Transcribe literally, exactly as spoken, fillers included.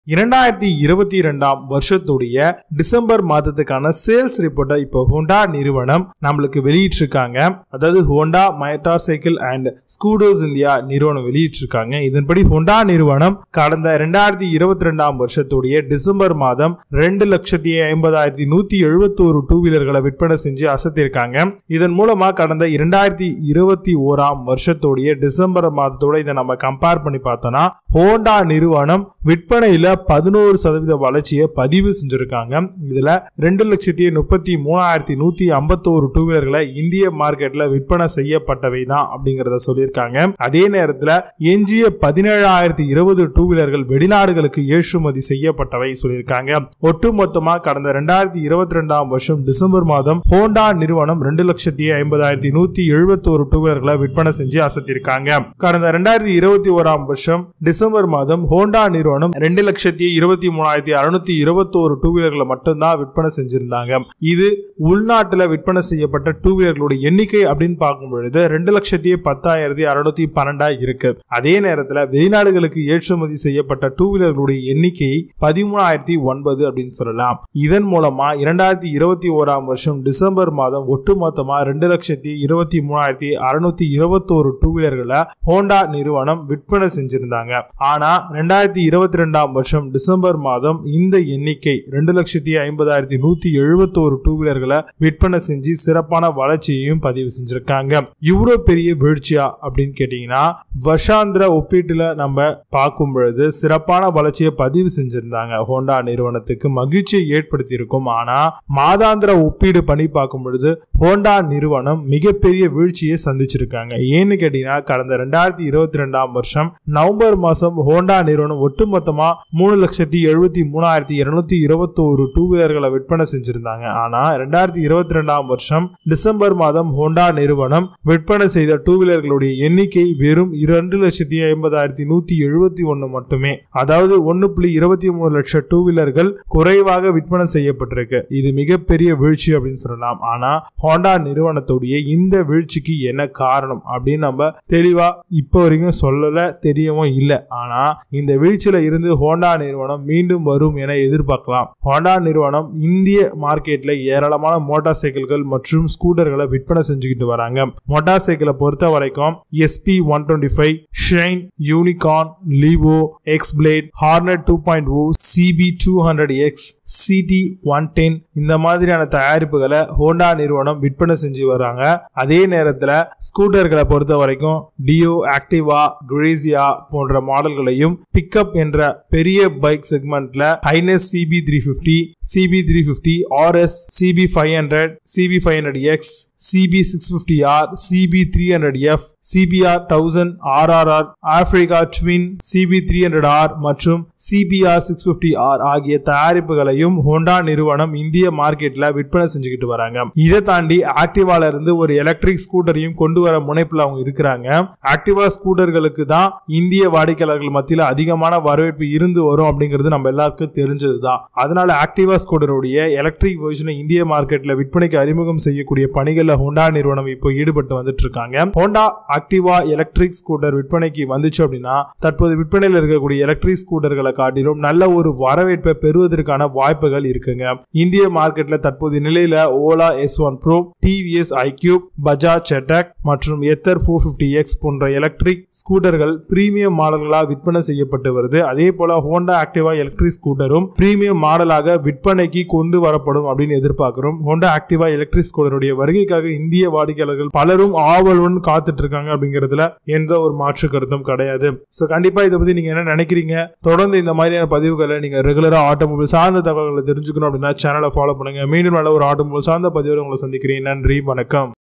இரண்டாயிரத்தி இருபத்தி இரண்டாம் வருஷத்துடைய டிசம்பர் மாதத்துக்கான சேல்ஸ் ரிப்போர்ட்டை இப்போ ஹோண்டா நிறுவனம் நம்மளுக்கு வெளியிட்டிருக்காங்க. அதாவது Honda motor cycle and scooters India நிறுவனம் வெளியிட்டிருக்காங்க. இதன்படி ஹோண்டா நிறுவனம் கடந்த இரண்டாயிரத்தி இருபத்தி ரெண்டாம் வருஷத்துடைய டிசம்பர் மாதம் ரெண்டு லட்சத்தி ஐம்பதாயிரத்தி நூத்தி எழுபத்தி ஒரு டூ வீலர்களை விற்பனை செஞ்சு அசத்திருக்காங்க. இதன் மூலமா கடந்த இரண்டாயிரத்தி இருபத்தி ஓராம் வருஷத்துடைய டிசம்பர் மாதத்தோட இதை நம்ம கம்பேர் பண்ணி பார்த்தோம்னா ஹோண்டா நிறுவனம் விற்பனையில பதினோரு சதவீத வளர்ச்சியை பதிவு செஞ்சிருக்காங்க. இதுல ரெண்டு லட்சத்தி முப்பத்தி மூணாயிரத்தி நூத்தி ஐம்பத்தி ஒரு டூ வீலர்களை இந்திய மார்க்கெட்ல விற்பனை செய்யப்பட்டவை தான் அப்படிங்கறத சொல்லியிருக்காங்க. அதே நேரத்தில் எஞ்சிய பதினேழாயிரத்தி இருபது டூ வீலர்கள் வெளிநாடுகளுக்கு ஏற்றுமதி செய்யப்பட்டவை சொல்லியிருக்காங்க. ஒட்டுமொத்தமா கடந்த இரண்டாயிரத்தி இருபத்தி ரெண்டாம் வருஷம் டிசம்பர் மாதம் ஹோண்டா நிறுவனம் ரெண்டு லட்சத்தி ஐம்பதாயிரத்தி நூத்தி எழுபத்தி ஒரு டூ வீலர்களை விற்பனை செஞ்சு அசத்திருக்காங்க. கடந்த இரண்டாயிரத்தி இருபத்தி ஓராம் வருஷம் டிசம்பர் மாதம் ஹோண்டா நிறுவனம் ரெண்டு லட்சத்தி இருபத்தி மூணாயிரத்தி அறுநூத்தி இருபத்தி ஒரு டூ வீலர்களை மட்டும்தான் விற்பனை செஞ்சிருந்தாங்க. இது உள்நாட்டில் விற்பனை செய்யப்பட்ட டூ வீலர்களுடைய எண்ணிக்கை அப்படின்னு பார்க்கும் பொழுது ரெண்டு லட்சத்தி பத்தாயிரத்தி அறுநூத்தி பன்னெண்டா இருக்கு. அதே நேரத்தில் வெளிநாடுகளுக்கு ஏற்றுமதி செய்யப்பட்ட டூ வீலர்களுடைய எண்ணிக்கை பதிமூணாயிரத்தி ஒன்பது அப்படின்னு சொல்லலாம். இதன் மூலமா இரண்டாயிரத்தி இருபத்தி ஓராம் வருஷம் டிசம்பர் மாதம் ஒட்டுமொத்தமா ரெண்டு லட்சத்தி இருபத்தி மூணாயிரத்தி அறுநூத்தி இருபத்தி ஒரு டூ வீலர்களை ஹோண்டா நிறுவனம் விற்பனை செஞ்சிருந்தாங்க. ஆனா ரெண்டாயிரத்தி இருபத்தி ரெண்டாம் வருஷம் டிசம்பர் மாதம் இந்த எண்ணிக்கை ரெண்டு லட்சத்தி ஐம்பதாயிரத்தி நூத்தி எழுபத்தி ஒரு டூ வீலர்களை விற்பனை செஞ்சு சிறப்பான வளர்ச்சியையும் பதிவு செஞ்சிருக்காங்க. இவ்வளவு பெரிய வீழ்ச்சியா அப்படின்னு கேட்டீங்கன்னா வருஷாந்திர ஒப்பீட்டுல நம்ம பார்க்கும் பொழுது சிறப்பான வளர்ச்சியை பதிவு செஞ்சிருந்தாங்க. ஹோண்டா நிறுவனத்துக்கு மகிழ்ச்சியை ஏற்படுத்தி இருக்கும். ஆனா மாதாந்திர ஒப்பீடு பண்ணி பார்க்கும் பொழுது ஹோண்டா நிறுவனம் மிகப்பெரிய வீழ்ச்சியை சந்திச்சிருக்காங்க. ஏன்னு கேட்டீங்கன்னா கடந்த ரெண்டாயிரத்தி இருபத்தி ரெண்டாம் வருஷம் நவம்பர் மாசம் ஹோண்டா நிறுவனம் ஒட்டுமொத்தமா மூணு லட்சத்தி எழுபத்தி மூணாயிரத்தி இருநூத்தி இருபத்தி ஒரு டூ வீலர்களை விற்பனை செஞ்சிருந்தாங்க. ஆனா ரெண்டாயிரத்தி இருபத்தி ரெண்டாம் வருஷம் டிசம்பர் மாதம் ஹோண்டா நிறுவனம் விற்பனை செய்த டூ வீலர்களுடைய எண்ணிக்கை வெறும் இரண்டு லட்சத்தி ஐம்பதாயிரத்தி நூத்தி எழுபத்தி ஒன்னு மட்டுமே. அதாவது ஒன்னு புள்ளி இருபத்தி மூணு லட்சம் டூ வீலர்கள் குறைவாக விற்பனை செய்யப்பட்டிருக்கு. இது மிகப்பெரிய வீழ்ச்சி அப்படின்னு சொல்லலாம். ஆனா ஹோண்டா நிறுவனத்துடைய இந்த வீழ்ச்சிக்கு என்ன காரணம் அப்படின்னு நம்ம தெளிவா இப்போ வரைக்கும் சொல்லல, தெரியவும் இல்லை. ஆனா இந்த வீழ்ச்சியில இருந்து ஹோண்டா நிறுவனம் மீண்டும் வரும் என எதிர்பார்க்கலாம். ஹோண்டா நிறுவனம் இந்திய மார்க்கெட்ல ஏராளமான மோட்டார் சைக்கிள்கள் மற்றும் ஸ்கூட்டர்களை விற்பனை செஞ்சுக்கிட்டு வராங்க. மோட்டார் சைக்கிளை பொறுத்த வரைக்கும் SP one twenty five, Shine, Unicorn, Livo, X Blade, Hornet two point O, CB two hundred X, CD one ten இந்த மாதிரியான தயாரிப்புகளை ஹோண்டா நிறுவனம் விற்பனை செஞ்சு வராங்க. அதே நேரத்தில் ஸ்கூட்டர்களை பொறுத்த வரைக்கும் டியோ, ஆக்டிவா, கிரேசியா போன்ற மாடல்களையும் பிக்கப் என்ற பெரிய பைக் செக்மெண்ட்ல Highness CB three fifty, CB three fifty, RS, CB five hundred, CB five hundred X, CB six fifty R, CB three hundred F, CBR thousand, RRR, Africa twin, CB three hundred R மற்றும் CBR six fifty R ஆகிய தயாரிப்புகளையும் Honda நிறுவனம் இந்திய மார்க்கெட்ல விற்பனை செஞ்சுக்கிட்டு வராங்க. இதை தாண்டி ஆக்டிவால இருந்து ஒரு எலக்ட்ரிக் ஸ்கூட்டரையும் கொண்டு வர முனைப்புல அவங்க இருக்கிறாங்க. ஆக்டிவா ஸ்கூட்டர்களுக்கு தான் இந்திய வாடிக்கையாளர்கள் மத்தியில் அதிகமான வரவேற்பு இருந்து வரும் அப்படிங்கிறது நம்ம எல்லாருக்கும் தெரிஞ்சதுதான். அதனால ஆக்டிவா ஸ்கூட்டருடைய எலக்ட்ரிக் வெர்ஷனை இந்திய மார்க்கெட்ல விற்பனைக்கு அறிமுகம் செய்யக்கூடிய பணிகள் ஹோண்டா நிறுவனம் இப்போ ஈடுபட்டு வந்துட்டு இருக்காங்க. ஹோண்டா ஆக்டிவா எலக்ட்ரிக் ஸ்கூட்டர் விற்பனைக்கு வந்துச்சு அப்படின்னா தற்போது விற்பனையில் இருக்கக்கூடிய எலக்ட்ரிக் ஸ்கூட்டர்களை காட்டிலும் நல்ல ஒரு வரவேற்பை பெறுவதற்கான வாய்ப்புகள் இருக்குங்க. இந்திய மார்க்கெட்ல தற்போது நிலையில Ola S one pro, TVS iQube, Bajaj Chetak மற்றும் எத்தர் ஃபோர் பிப்டி எக்ஸ் போன்ற எலக்ட்ரிக் ஸ்கூட்டர்கள் பிரீமியம் மாடல்களா விற்பனை செய்யப்பட்டு வருது. அதே போல ஹோண்டா ஆக்டிவா எலக்ட்ரிக் ஸ்கூட்டரும் பிரீமியம் மாடலாக விற்பனைக்கு கொண்டு வரப்படும் அப்படின்னு எதிர்பார்க்கிறோம். ஹோண்டா ஆக்டிவா எலக்ட்ரிக் ஸ்கூட்டருடைய வருகைக்காக இந்திய வாடிக்கையாளர்கள் பலரும் ஆவலுடன் காத்துட்டு இருக்காங்க அப்படிங்கிறதுல எந்த ஒரு மாற்று கருத்தும் கிடையாது. சோ கண்டிப்பா இதை பத்தி நீங்க என்ன நினைக்கிறீங்க? தொடர்ந்து இந்த மாதிரியான பதிவுகளை நீங்க ரெகுலரா ஆட்டோமொபைல் சார்ந்த தகவல்களை தெரிஞ்சுக்கணும் அப்படின்னா சேனலை ஃபாலோ பண்ணுங்க. மீண்டும் நல்ல ஒரு ஆட்டோமொபைல் சார்ந்த பதிவுகளை உங்களை சந்திக்கிறேன். நன்றி, வணக்கம்.